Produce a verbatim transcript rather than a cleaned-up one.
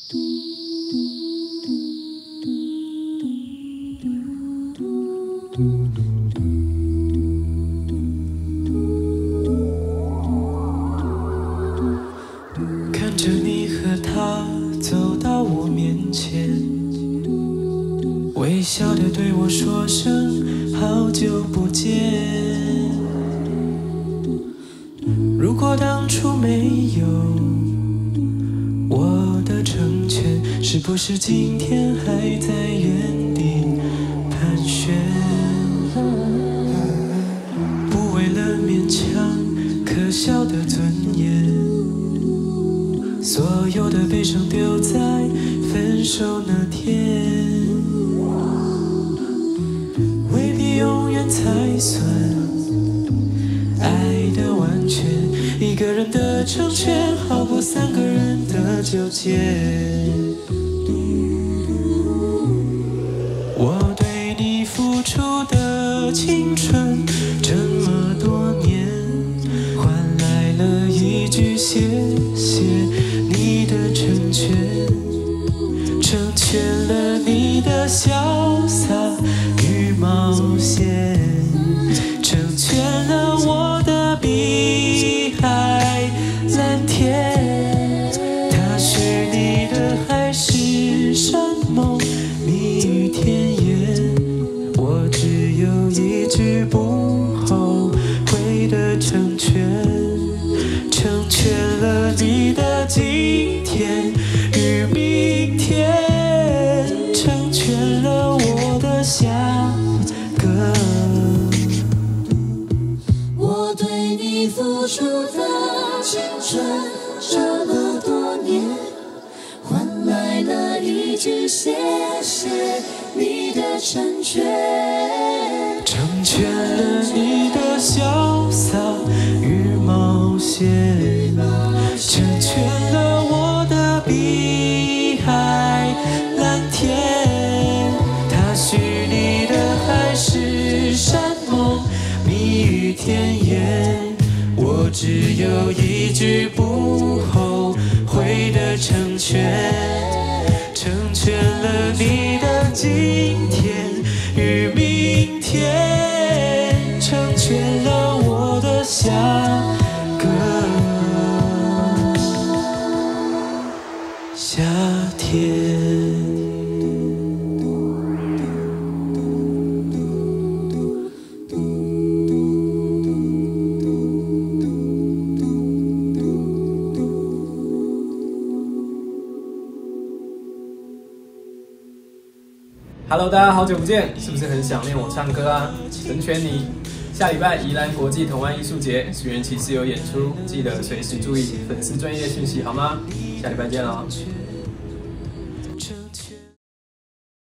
看着你和他走到我面前，微笑地对我说声好久不见。如果当初没有我的成全，是不是今天还在原地盘旋？不为了勉强可笑的尊严，所有的悲伤丢在分手那天，未必永远才算爱的完全。一个人的成全好过三个人的纠结。我对你付出的青春这么多年，换来了一句谢谢你的成全，成全了你的潇洒与冒险，成全了我的碧海蓝天。它是你的海誓山盟蜜语甜言，我只有一句不后悔的成全，成全了你的今天与明天，成全了我的下个。 我对你付出的青春这么多年，换来了一句谢谢你的成全， 成全了你的潇洒与冒险，成全了我的碧海蓝天。它是你的海誓山盟蜜语甜言，我只有一句不后悔的成全，成全了你的今天与明天，成全了我的下个夏天。 Hello， 大家好久不见，是不是很想念我唱歌啊？成全你！下礼拜宜兰国际童玩艺术节，许愿骑士有演出，记得随时注意粉丝专业讯息好吗？下礼拜见喽！